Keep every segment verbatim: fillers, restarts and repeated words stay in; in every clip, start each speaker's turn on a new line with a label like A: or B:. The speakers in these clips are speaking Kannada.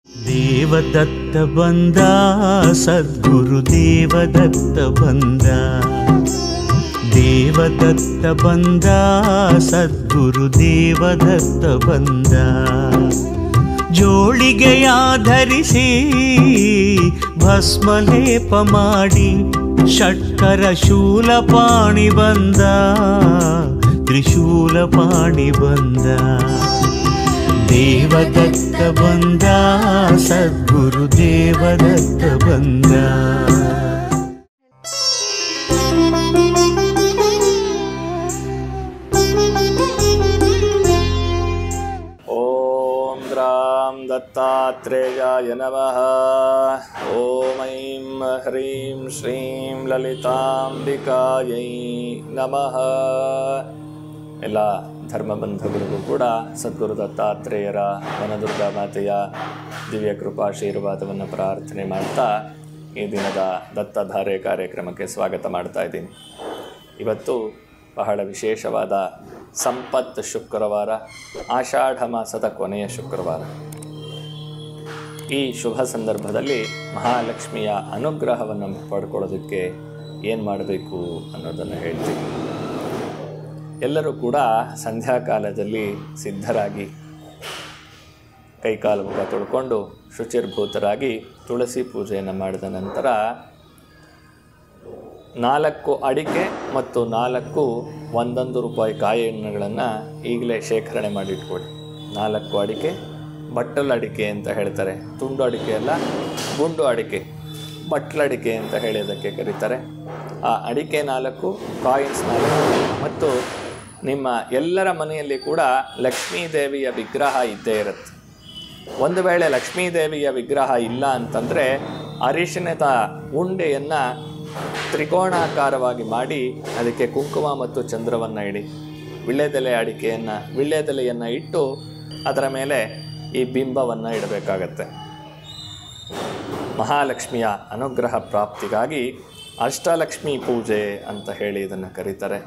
A: ದೇವದತ್ತ ಬಂದ ಸದ್ಗುರು ದೇವದತ್ತ ಬಂದ, ದೇವದತ್ತ ಬಂದ ಸದ್ಗುರು ದೇವದತ್ತ ಬಂದ. ಜೋಳಿಗೆಯ ಧರಿಸಿ ಭಸ್ಮಲೇಪ ಮಾಡಿ ಷಟ್ಕರ ಶೂಲಪಾಣಿ ಬಂದ, ತ್ರಿಶೂಲಪಾಣಿ ಬಂದ. ದೇವದತ್ತ ಬಂದ ಸದ್ಗುರು ದೇವದತ್ತ ಬಂದ.
B: ಓಂ ಗ್ರಾಂ ದತ್ತಾತ್ರೇಯಾಯ ನಮಃ. ಓಂ ಐಂ ಹ್ರೀಂ ಶ್ರೀಂ ಲಲಿತಾಂಬಿಕಾಯೈ ನಮಃ. ಎಲ್ಲ ಧರ್ಮಬಂಧುಗಳಿಗೂ ಕೂಡ ಸದ್ಗುರು ದತ್ತಾತ್ರೇಯರ ವನದುರ್ಗಾ ಮಾತೆಯ ದಿವ್ಯ ಕೃಪಾಶೀರ್ವಾದವನ್ನು ಪ್ರಾರ್ಥನೆ ಮಾಡ್ತಾ ಈ ದಿನದ ದತ್ತಧಾರೆ ಕಾರ್ಯಕ್ರಮಕ್ಕೆ ಸ್ವಾಗತ ಮಾಡ್ತಾ ಇದ್ದೀನಿ. ಇವತ್ತು ಬಹಳ ವಿಶೇಷವಾದ ಸಂಪತ್ ಶುಕ್ರವಾರ, ಆಷಾಢ ಮಾಸದ ಕೊನೆಯ ಶುಕ್ರವಾರ. ಈ ಶುಭ ಸಂದರ್ಭದಲ್ಲಿ ಮಹಾಲಕ್ಷ್ಮಿಯ ಅನುಗ್ರಹವನ್ನು ಪಡ್ಕೊಳ್ಳೋದಕ್ಕೆ ಏನು ಮಾಡಬೇಕು ಅನ್ನೋದನ್ನು ಹೇಳ್ತೀನಿ. ಎಲ್ಲರೂ ಕೂಡ ಸಂಧ್ಯಾಕಾಲದಲ್ಲಿ ಸಿದ್ಧರಾಗಿ ಕೈಕಾಲು ಮುಖ ತೊಳ್ಕೊಂಡು ಶುಚಿರ್ಭೂತರಾಗಿ ತುಳಸಿ ಪೂಜೆಯನ್ನು ಮಾಡಿದ ನಂತರ ನಾಲ್ಕು ಅಡಿಕೆ ಮತ್ತು ನಾಲ್ಕು ಒಂದೊಂದು ರೂಪಾಯಿ ಕಾಯಿ ಹಣ್ಣುಗಳನ್ನು ಈಗಲೇ ಶೇಖರಣೆ ಮಾಡಿಟ್ಕೊಳ್ಳಿ. ನಾಲ್ಕು ಅಡಿಕೆ, ಬಟ್ಟಲು ಅಡಿಕೆ ಅಂತ ಹೇಳ್ತಾರೆ, ತುಂಡು ಅಡಿಕೆ ಅಲ್ಲ, ಗುಂಡು ಅಡಿಕೆ, ಬಟ್ಲಡಿಕೆ ಅಂತ ಹೇಳೋದಕ್ಕೆ ಕರೀತಾರೆ. ಆ ಅಡಿಕೆ ನಾಲ್ಕು, ಕಾಯಿನ್ಸ್ ನಾಲ್ಕು, ಮತ್ತು ನಿಮ್ಮ ಎಲ್ಲರ ಮನೆಯಲ್ಲಿ ಕೂಡ ಲಕ್ಷ್ಮೀದೇವಿಯ ವಿಗ್ರಹ ಇದ್ದೇ ಇರುತ್ತೆ. ಒಂದು ವೇಳೆ ಲಕ್ಷ್ಮೀದೇವಿಯ ವಿಗ್ರಹ ಇಲ್ಲ ಅಂತಂದರೆ ಅರಿಶಿಣದ ಉಂಡೆಯನ್ನು ತ್ರಿಕೋಣಾಕಾರವಾಗಿ ಮಾಡಿ ಅದಕ್ಕೆ ಕುಂಕುಮ ಮತ್ತು ಚಂದ್ರವನ್ನು ಇಡಿ. ವಿಳ್ಯದೆಲೆ ಅಡಿಕೆಯನ್ನು ವಿಳ್ಯದೆಲೆಯನ್ನು ಇಟ್ಟು ಅದರ ಮೇಲೆ ಈ ಬಿಂಬವನ್ನು ಇಡಬೇಕಾಗತ್ತೆ. ಮಹಾಲಕ್ಷ್ಮಿಯ ಅನುಗ್ರಹ ಪ್ರಾಪ್ತಿಗಾಗಿ ಅಷ್ಟಲಕ್ಷ್ಮಿ ಪೂಜೆ ಅಂತ ಹೇಳಿ ಇದನ್ನು ಕರೀತಾರೆ.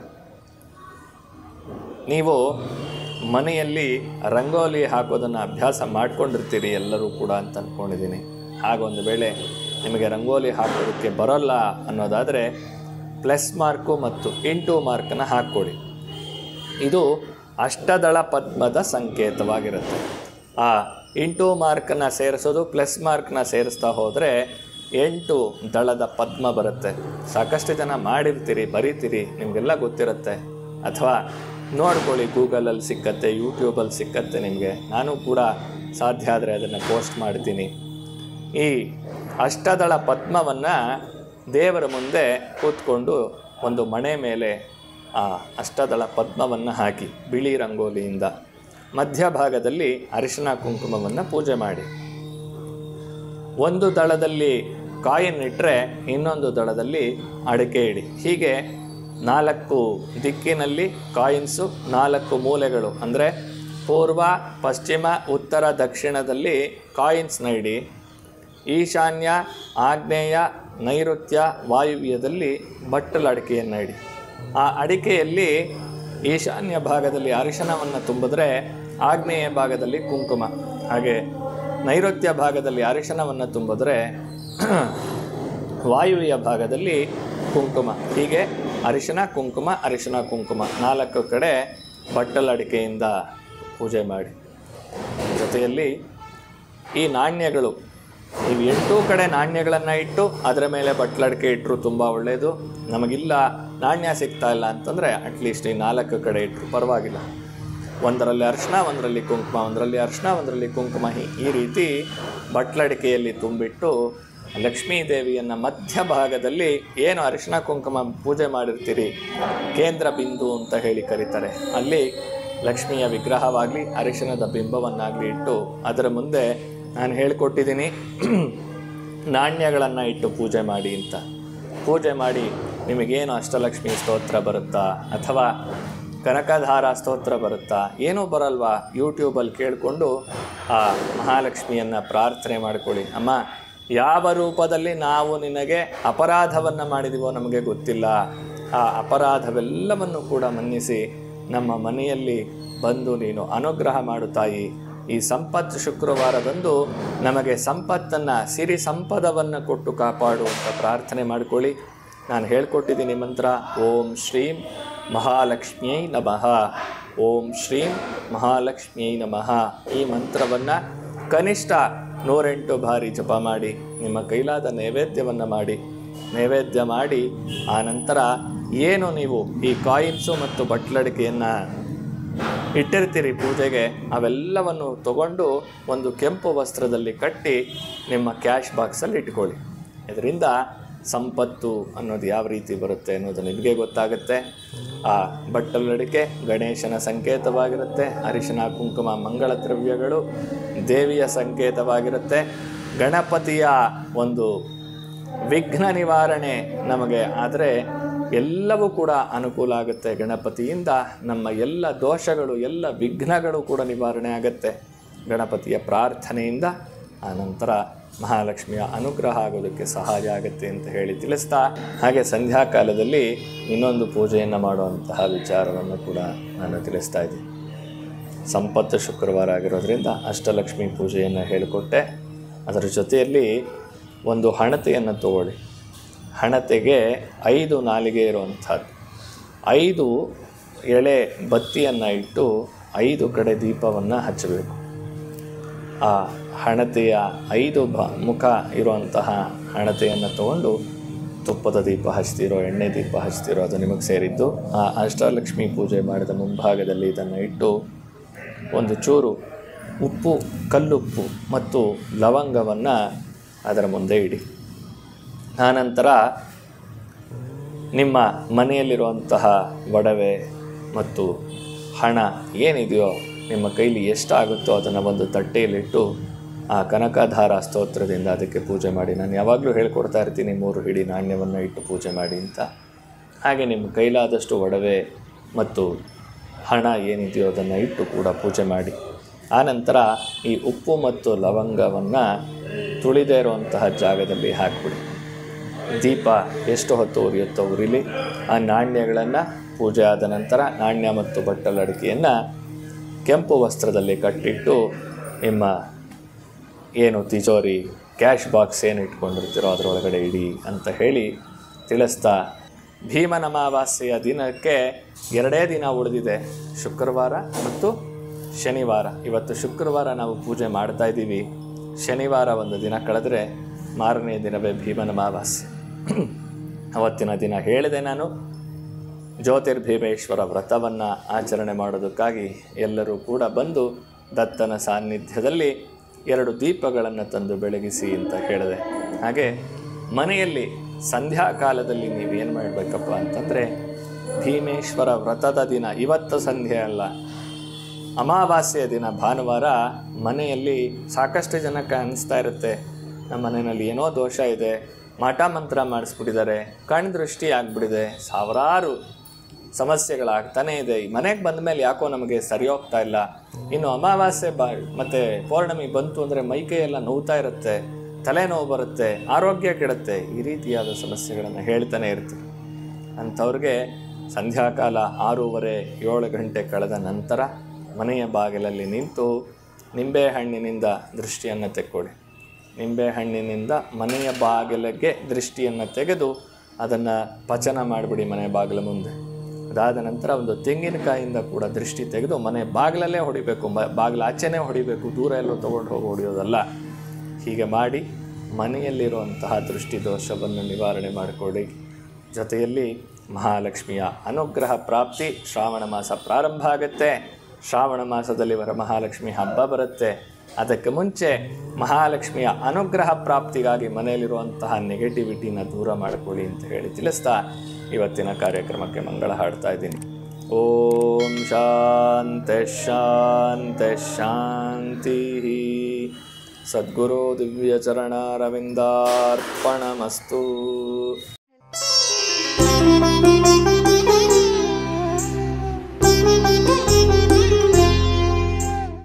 B: ನೀವು ಮನೆಯಲ್ಲಿ ರಂಗೋಲಿ ಹಾಕೋದನ್ನು ಅಭ್ಯಾಸ ಮಾಡ್ಕೊಂಡಿರ್ತೀರಿ ಎಲ್ಲರೂ ಕೂಡ ಅಂತ ಅಂದ್ಕೊಂಡಿದ್ದೀನಿ. ಹಾಗೊಂದು ವೇಳೆ ನಿಮಗೆ ರಂಗೋಲಿ ಹಾಕೋದಕ್ಕೆ ಬರೋಲ್ಲ ಅನ್ನೋದಾದರೆ ಪ್ಲಸ್ ಮಾರ್ಕು ಮತ್ತು ಇಂಟು ಮಾರ್ಕನ್ನು ಹಾಕ್ಕೊಡಿ. ಇದು ಅಷ್ಟದಳ ಪದ್ಮದ ಸಂಕೇತವಾಗಿರುತ್ತೆ. ಆ ಇಂಟು ಮಾರ್ಕನ್ನು ಸೇರಿಸೋದು ಪ್ಲಸ್ ಮಾರ್ಕ್ನ ಸೇರಿಸ್ತಾ ಹೋದರೆ ಎಂಟು ದಳದ ಪದ್ಮ ಬರುತ್ತೆ. ಸಾಕಷ್ಟು ಜನ ಮಾಡಿರ್ತೀರಿ, ಬರೀತೀರಿ, ನಿಮಗೆಲ್ಲ ಗೊತ್ತಿರುತ್ತೆ. ಅಥವಾ ನೋಡ್ಕೊಳ್ಳಿ, ಗೂಗಲಲ್ಲಿ ಸಿಕ್ಕತ್ತೆ, ಯೂಟ್ಯೂಬಲ್ಲಿ ಸಿಕ್ಕತ್ತೆ ನಿಮಗೆ. ನಾನು ಕೂಡ ಸಾಧ್ಯ ಆದರೆ ಅದನ್ನು ಪೋಸ್ಟ್ ಮಾಡ್ತೀನಿ. ಈ ಅಷ್ಟದಳ ಪದ್ಮವನ್ನು ದೇವರ ಮುಂದೆ ಕೂತ್ಕೊಂಡು ಒಂದು ಮಣೆ ಮೇಲೆ ಆ ಅಷ್ಟದಳ ಪದ್ಮವನ್ನು ಹಾಕಿ ಬಿಳಿ ರಂಗೋಲಿಯಿಂದ ಮಧ್ಯಭಾಗದಲ್ಲಿ ಅರಿಶಿನ ಕುಂಕುಮವನ್ನು ಪೂಜೆ ಮಾಡಿ. ಒಂದು ದಳದಲ್ಲಿ ಕಾಯಿನ್ ಇಟ್ಟರೆ ಇನ್ನೊಂದು ದಳದಲ್ಲಿ ಅಡಿಕೆ ಇಡಿ. ಹೀಗೆ ನಾಲ್ಕು ದಿಕ್ಕಿನಲ್ಲಿ ಕಾಯಿನ್ಸು, ನಾಲ್ಕು ಮೂಲೆಗಳು ಅಂದರೆ ಪೂರ್ವ, ಪಶ್ಚಿಮ, ಉತ್ತರ, ದಕ್ಷಿಣದಲ್ಲಿ ಕಾಯಿನ್ಸ್ನ ಇಡಿ. ಈಶಾನ್ಯ, ಆಗ್ನೇಯ, ನೈಋತ್ಯ, ವಾಯುವ್ಯದಲ್ಲಿ ಬಟ್ಟಲು ಅಡಿಕೆಯನ್ನು ಇಡಿ. ಆ ಅಡಿಕೆಯಲ್ಲಿ ಈಶಾನ್ಯ ಭಾಗದಲ್ಲಿ ಅರಿಶಿನವನ್ನು ತುಂಬಿದ್ರೆ ಆಗ್ನೇಯ ಭಾಗದಲ್ಲಿ ಕುಂಕುಮ, ಹಾಗೆ ನೈಋತ್ಯ ಭಾಗದಲ್ಲಿ ಅರಿಶಿನವನ್ನು ತುಂಬಿದ್ರೆ ವಾಯುವ್ಯ ಭಾಗದಲ್ಲಿ ಕುಂಕುಮ. ಹೀಗೆ ಅರಿಶಿನ ಕುಂಕುಮ, ಅರಿಶಿನ ಕುಂಕುಮ ನಾಲ್ಕು ಕಡೆ ಬಟ್ಟಲು ಅಡಿಕೆಯಿಂದ ಪೂಜೆ ಮಾಡಿ. ಜೊತೆಯಲ್ಲಿ ಈ ನಾಣ್ಯಗಳು, ನೀವು ಎಂಟೂ ಕಡೆ ನಾಣ್ಯಗಳನ್ನು ಇಟ್ಟು ಅದರ ಮೇಲೆ ಬಟ್ಲಡಿಕೆ ಇಟ್ಟರು ತುಂಬ ಒಳ್ಳೆಯದು. ನಮಗಿಲ್ಲ, ನಾಣ್ಯ ಸಿಗ್ತಾ ಇಲ್ಲ ಅಂತಂದರೆ ಅಟ್ಲೀಸ್ಟ್ ಈ ನಾಲ್ಕು ಕಡೆ ಇಟ್ಟರು ಪರವಾಗಿಲ್ಲ. ಒಂದರಲ್ಲಿ ಅರಿಶಿನ, ಒಂದರಲ್ಲಿ ಕುಂಕುಮ, ಒಂದರಲ್ಲಿ ಅರಿಶಿನ, ಒಂದರಲ್ಲಿ ಕುಂಕುಮ, ಈ ರೀತಿ ಬಟ್ಲಡಿಕೆಯಲ್ಲಿ ತುಂಬಿಟ್ಟು ಲಕ್ಷ್ಮೀ ದೇವಿಯನ್ನು ಮಧ್ಯಭಾಗದಲ್ಲಿ ಏನು ಅರಿಶಿನ ಕುಂಕುಮ ಪೂಜೆ ಮಾಡಿರ್ತೀರಿ, ಕೇಂದ್ರ ಬಿಂದು ಅಂತ ಹೇಳಿ ಕರೀತಾರೆ, ಅಲ್ಲಿ ಲಕ್ಷ್ಮಿಯ ವಿಗ್ರಹವಾಗಲಿ ಅರಿಶಿನದ ಬಿಂಬವನ್ನಾಗಲಿ ಇಟ್ಟು ಅದರ ಮುಂದೆ ನಾನು ಹೇಳಿಕೊಟ್ಟಿದ್ದೀನಿ ನಾಣ್ಯಗಳನ್ನು ಇಟ್ಟು ಪೂಜೆ ಮಾಡಿ ಅಂತ. ಪೂಜೆ ಮಾಡಿ ನಿಮಗೇನು ಅಷ್ಟಲಕ್ಷ್ಮಿ ಸ್ತೋತ್ರ ಬರುತ್ತಾ ಅಥವಾ ಕನಕಧಾರ ಸ್ತೋತ್ರ ಬರುತ್ತಾ, ಏನೂ ಬರಲ್ವಾ, ಯೂಟ್ಯೂಬಲ್ಲಿ ಕೇಳಿಕೊಂಡು ಆ ಮಹಾಲಕ್ಷ್ಮಿಯನ್ನು ಪ್ರಾರ್ಥನೆ ಮಾಡಿಕೊಳ್ಳಿ. ಅಮ್ಮ, ಯಾವ ರೂಪದಲ್ಲಿ ನಾವು ನಿನಗೆ ಅಪರಾಧವನ್ನು ಮಾಡಿದೀವೋ ನಮಗೆ ಗೊತ್ತಿಲ್ಲ, ಆ ಅಪರಾಧವೆಲ್ಲವನ್ನು ಕೂಡ ಮನ್ನಿಸಿ ನಮ್ಮ ಮನೆಯಲ್ಲಿ ಬಂದು ನೀನು ಅನುಗ್ರಹ ಮಾಡು ತಾಯಿ. ಈ ಸಂಪತ್ತು ಶುಕ್ರವಾರದಂದು ನಮಗೆ ಸಂಪತ್ತನ್ನು, ಸಿರಿ ಸಂಪದವನ್ನು ಕೊಟ್ಟು ಕಾಪಾಡುವಂಥ ಪ್ರಾರ್ಥನೆ ಮಾಡಿಕೊಳ್ಳಿ. ನಾನು ಹೇಳ್ಕೊಟ್ಟಿದ್ದೀನಿ ಮಂತ್ರ. ಓಂ ಶ್ರೀಂ ಮಹಾಲಕ್ಷ್ಮಿಯೈ ನಮಃ, ಓಂ ಶ್ರೀಂ ಮಹಾಲಕ್ಷ್ಮಿಯೈ ನಮಃ. ಈ ಮಂತ್ರವನ್ನು ಕನಿಷ್ಠ ನೂರೆಂಟು ಬಾರಿ ಜಪ ಮಾಡಿ, ನಿಮ್ಮ ಕೈಲಾದ ನೈವೇದ್ಯವನ್ನು ಮಾಡಿ, ನೈವೇದ್ಯ ಮಾಡಿ ಆ ನಂತರ ಏನು ನೀವು ಈ ಕಾಯಿನ್ಸು ಮತ್ತು ಬಟ್ಲಡಿಕೆಯನ್ನು ಇಟ್ಟಿರ್ತೀರಿ ಪೂಜೆಗೆ, ಅವೆಲ್ಲವನ್ನು ತಗೊಂಡು ಒಂದು ಕೆಂಪು ವಸ್ತ್ರದಲ್ಲಿ ಕಟ್ಟಿ ನಿಮ್ಮ ಕ್ಯಾಶ್ ಬಾಕ್ಸಲ್ಲಿ ಇಟ್ಕೊಳ್ಳಿ. ಇದರಿಂದ ಸಂಪತ್ತು ಅನ್ನೋದು ಯಾವ ರೀತಿ ಬರುತ್ತೆ ಅನ್ನೋದು ನಿಮಗೆ ಗೊತ್ತಾಗುತ್ತೆ. ಆ ಬಟ್ಟಲಡಿಕೆ ಗಣೇಶನ ಸಂಕೇತವಾಗಿರುತ್ತೆ. ಅರಿಶಿನ ಕುಂಕುಮ ಮಂಗಳ ದ್ರವ್ಯಗಳು ದೇವಿಯ ಸಂಕೇತವಾಗಿರುತ್ತೆ. ಗಣಪತಿಯ ಒಂದು ವಿಘ್ನ ನಿವಾರಣೆ ನಮಗೆ ಆದರೆ ಎಲ್ಲವೂ ಕೂಡ ಅನುಕೂಲ ಆಗುತ್ತೆ. ಗಣಪತಿಯಿಂದ ನಮ್ಮ ಎಲ್ಲ ದೋಷಗಳು, ಎಲ್ಲ ವಿಘ್ನಗಳು ಕೂಡ ನಿವಾರಣೆ ಆಗುತ್ತೆ ಗಣಪತಿಯ ಪ್ರಾರ್ಥನೆಯಿಂದ. ಆ ನಂತರ ಮಹಾಲಕ್ಷ್ಮಿಯ ಅನುಗ್ರಹ ಆಗೋದಕ್ಕೆ ಸಹಾಯ ಆಗುತ್ತೆ ಅಂತ ಹೇಳಿ ತಿಳಿಸ್ತಾ, ಹಾಗೆ ಸಂಧ್ಯಾಕಾಲದಲ್ಲಿ ಇನ್ನೊಂದು ಪೂಜೆಯನ್ನು ಮಾಡುವಂತಹ ವಿಚಾರವನ್ನು ಕೂಡ ನಾನು ತಿಳಿಸ್ತಾ ಇದ್ದೀನಿ. ಸಂಪತ್ತು ಶುಕ್ರವಾರ ಆಗಿರೋದ್ರಿಂದ ಅಷ್ಟಲಕ್ಷ್ಮಿ ಪೂಜೆಯನ್ನು ಹೇಳಿಕೊಟ್ಟೆ. ಅದರ ಜೊತೆಯಲ್ಲಿ ಒಂದು ಹಣತೆಯನ್ನು ತಗೊಳ್ಳಿ. ಹಣತೆಗೆ ಐದು ನಾಲಿಗೆ ಇರುವಂಥದ್ದು, ಐದು ಎಳೆ ಬತ್ತಿಯನ್ನು ಇಟ್ಟು ಐದು ಕಡೆ ದೀಪವನ್ನು ಹಚ್ಚಬೇಕು. ಆ ಹಣತೆಯ ಐದು ಬ ಮುಖ ಇರುವಂತಹ ಹಣತೆಯನ್ನು ತಗೊಂಡು ತುಪ್ಪದ ದೀಪ ಹಚ್ತಿರೋ, ಎಣ್ಣೆ ದೀಪ ಹಚ್ತಿರೋ, ಅದು ನಿಮಗೆ ಸೇರಿದ್ದು. ಆ ಅಷ್ಟಲಕ್ಷ್ಮಿ ಪೂಜೆ ಮಾಡಿದ ಮುಂಭಾಗದಲ್ಲಿ ಇದನ್ನು ಇಟ್ಟು ಒಂದು ಚೂರು ಉಪ್ಪು, ಕಲ್ಲುಪ್ಪು ಮತ್ತು ಲವಂಗವನ್ನು ಅದರ ಮುಂದೆ ಇಡಿ. ಆನಂತರ ನಿಮ್ಮ ಮನೆಯಲ್ಲಿರುವಂತಹ ಒಡವೆ ಮತ್ತು ಹಣ ಏನಿದೆಯೋ ನಿಮ್ಮ ಕೈಲಿ ಎಷ್ಟಾಗುತ್ತೋ ಅದನ್ನು ಒಂದು ತಟ್ಟೆಯಲ್ಲಿಟ್ಟು ಆ ಕನಕಧಾರ ಸ್ತೋತ್ರದಿಂದ ಅದಕ್ಕೆ ಪೂಜೆ ಮಾಡಿ. ನಾನು ಯಾವಾಗಲೂ ಹೇಳ್ಕೊಡ್ತಾ ಇರ್ತೀನಿ, ಮೂರು ಹಿಡಿ ನಾಣ್ಯವನ್ನು ಇಟ್ಟು ಪೂಜೆ ಮಾಡಿ ಅಂತ. ಹಾಗೆ ನಿಮ್ಮ ಕೈಲಾದಷ್ಟು ಒಡವೆ ಮತ್ತು ಹಣ ಏನಿದೆಯೋ ಅದನ್ನು ಇಟ್ಟು ಕೂಡ ಪೂಜೆ ಮಾಡಿ. ಆನಂತರ ಈ ಉಪ್ಪು ಮತ್ತು ಲವಂಗವನ್ನು ತುಳಿದೇ ಇರುವಂತಹ ಜಾಗದಲ್ಲಿ ಹಾಕಿಬಿಡಿ. ದೀಪ ಎಷ್ಟು ಹೊತ್ತು ಉರಿಯುತ್ತೋ ಉರಿಲಿ. ಆ ನಾಣ್ಯಗಳನ್ನು ಪೂಜೆ ಆದ ನಂತರ ನಾಣ್ಯ ಮತ್ತು ಬಟ್ಟಲಡಿಕೆಯನ್ನು ಕೆಂಪು ವಸ್ತ್ರದಲ್ಲಿ ಕಟ್ಟಿಟ್ಟು ನಿಮ್ಮ ಏನು ತಿಜೋರಿ, ಕ್ಯಾಶ್ ಬಾಕ್ಸ್ ಏನು ಇಟ್ಕೊಂಡಿರ್ತೀರೋ ಅದರೊಳಗಡೆ ಇಡಿ ಅಂತ ಹೇಳಿ ತಿಳಿಸ್ತಾ, ಭೀಮನ ಅಮಾವಾಸ್ಯೆಯ ದಿನಕ್ಕೆ ಎರಡೇ ದಿನ ಉಳಿದಿದೆ, ಶುಕ್ರವಾರ ಮತ್ತು ಶನಿವಾರ. ಇವತ್ತು ಶುಕ್ರವಾರ ನಾವು ಪೂಜೆ ಮಾಡ್ತಾ ಇದ್ದೀವಿ. ಶನಿವಾರ ಒಂದು ದಿನ ಕಳೆದರೆ ಮಾರನೇ ದಿನವೇ ಭೀಮನ ಅಮಾವಾಸ್ಯೆ. ಅವತ್ತಿನ ದಿನ ಹೇಳಿದೆ ನಾನು, ಜ್ಯೋತಿರ್ಭೀಮೇಶ್ವರ ವ್ರತವನ್ನು ಆಚರಣೆ ಮಾಡೋದಕ್ಕಾಗಿ ಎಲ್ಲರೂ ಕೂಡ ಬಂದು ದತ್ತನ ಸಾನ್ನಿಧ್ಯದಲ್ಲಿ ಎರಡು ದೀಪಗಳನ್ನು ತಂದು ಬೆಳಗಿಸಿ ಅಂತ ಹೇಳಿದೆ. ಹಾಗೆ ಮನೆಯಲ್ಲಿ ಸಂಧ್ಯಾಕಾಲದಲ್ಲಿ ನೀವೇನು ಮಾಡಬೇಕಪ್ಪ ಅಂತಂದರೆ, ಭೀಮೇಶ್ವರ ವ್ರತದ ದಿನ, ಇವತ್ತು ಸಂಧ್ಯೆ ಅಲ್ಲ, ಅಮಾವಾಸ್ಯೆಯ ದಿನ ಭಾನುವಾರ ಮನೆಯಲ್ಲಿ ಸಾಕಷ್ಟು ಜನಕ್ಕೆ ಅನಿಸ್ತಾ ಇರುತ್ತೆ, ನಮ್ಮ ಮನೆಯಲ್ಲಿ ಏನೋ ದೋಷ ಇದೆ, ಮಾಟ ಮಂತ್ರ ಮಾಡಿಸ್ಬಿಟ್ಟಿದ್ದಾರೆ, ಕಣ್ಣು ದೃಷ್ಟಿ ಆಗಿಬಿಟ್ಟಿದೆ, ಸಾವಿರಾರು ಸಮಸ್ಯೆಗಳಾಗ್ತಾನೇ ಇದೆ, ಈ ಮನೆಗೆ ಬಂದ ಮೇಲೆ ಯಾಕೋ ನಮಗೆ ಸರಿ ಹೋಗ್ತಾ ಇಲ್ಲ, ಇನ್ನು ಅಮಾವಾಸ್ಯೆ ಬ ಮತ್ತು ಪೌರ್ಣಮಿ ಬಂತು ಅಂದರೆ ಮೈಕೈಯೆಲ್ಲ ನೋವ್ತಾ ಇರುತ್ತೆ, ತಲೆನೋವು ಬರುತ್ತೆ, ಆರೋಗ್ಯ ಕೆಡುತ್ತೆ, ಈ ರೀತಿಯಾದ ಸಮಸ್ಯೆಗಳನ್ನು ಹೇಳ್ತಾನೆ ಇರ್ತೀವಿ. ಅಂಥವ್ರಿಗೆ ಸಂಧ್ಯಾಕಾಲ ಆರೂವರೆ ಏಳು ಗಂಟೆ ಕಳೆದ ನಂತರ ಮನೆಯ ಬಾಗಿಲಲ್ಲಿ ನಿಂತು ನಿಂಬೆಹಣ್ಣಿನಿಂದ ದೃಷ್ಟಿಯನ್ನು ತೆಕ್ಕೊಡಿ. ನಿಂಬೆಹಣ್ಣಿನಿಂದ ಮನೆಯ ಬಾಗಿಲಿಗೆ ದೃಷ್ಟಿಯನ್ನು ತೆಗೆದು ಅದನ್ನು ಪಚನ ಮಾಡಿಬಿಡಿ ಮನೆ ಬಾಗಿಲ ಮುಂದೆ. ಅದಾದ ನಂತರ ಒಂದು ತೆಂಗಿನಕಾಯಿಯಿಂದ ಕೂಡ ದೃಷ್ಟಿ ತೆಗೆದು ಮನೆ ಬಾಗಿಲಲ್ಲೇ ಹೊಡಿಬೇಕು, ಮ ಬಾಗಿಲ ಆಚೆನೇ ಹೊಡಿಬೇಕು, ದೂರ ಎಲ್ಲೋ ತೊಗೊಂಡು ಹೋಗಿ ಹೊಡೆಯೋದಲ್ಲ. ಹೀಗೆ ಮಾಡಿ ಮನೆಯಲ್ಲಿರುವಂತಹ ದೃಷ್ಟಿ ದೋಷವನ್ನು ನಿವಾರಣೆ ಮಾಡಿಕೊಡಿ. ಜೊತೆಯಲ್ಲಿ ಮಹಾಲಕ್ಷ್ಮಿಯ ಅನುಗ್ರಹ ಪ್ರಾಪ್ತಿ. ಶ್ರಾವಣ ಮಾಸ ಪ್ರಾರಂಭ ಆಗುತ್ತೆ. ಶ್ರಾವಣ ಮಾಸದಲ್ಲಿ ವರಮಹಾಲಕ್ಷ್ಮಿ ಹಬ್ಬ ಬರುತ್ತೆ. ಅದಕ್ಕೆ ಮುಂಚೆ ಮಹಾಲಕ್ಷ್ಮಿಯ ಅನುಗ್ರಹ ಪ್ರಾಪ್ತಿಗಾಗಿ ಮನೆಯಲ್ಲಿರುವಂತಹ ನೆಗೆಟಿವಿಟಿನ ದೂರ ಮಾಡಿಕೊಳ್ಳಿ ಅಂತ ಹೇಳಿ ತಿಳಿಸ್ತಾ ಇವತ್ತಿನ ಕಾರ್ಯಕ್ರಮಕ್ಕೆ ಮಂಗಳ ಹಾಡ್ತಾ ಇದ್ದೀನಿ. ಓಂ ಶಾಂತಿ ಶಾಂತಿ ಶಾಂತಿ. ಸದ್ಗುರು ದಿವ್ಯ ಚರಣಾರವಿಂದಾರ್ಪಣಮಸ್ತು.